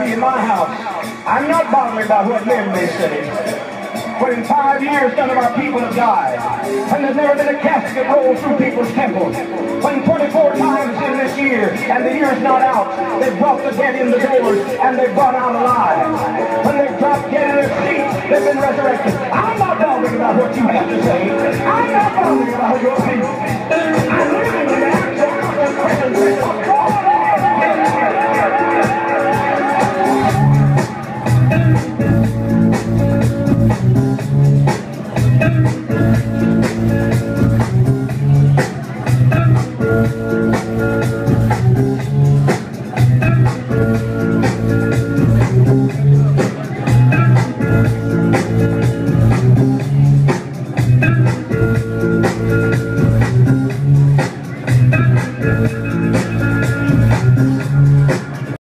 me in my house, I'm not bothered about what men may say. When in 5 years none of our people have died, when there's never been a casket rolled through people's temples, when 24 times in this year, and the year's not out, they've brought the dead in the doors, and they've gone out alive. When they've dropped dead in their seats, they've been resurrected. I'm not bothering about what you have to say. I'm not bothering about your opinion.